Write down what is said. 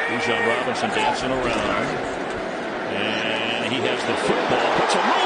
Bijan Robinson dancing around. And he has the football. Puts a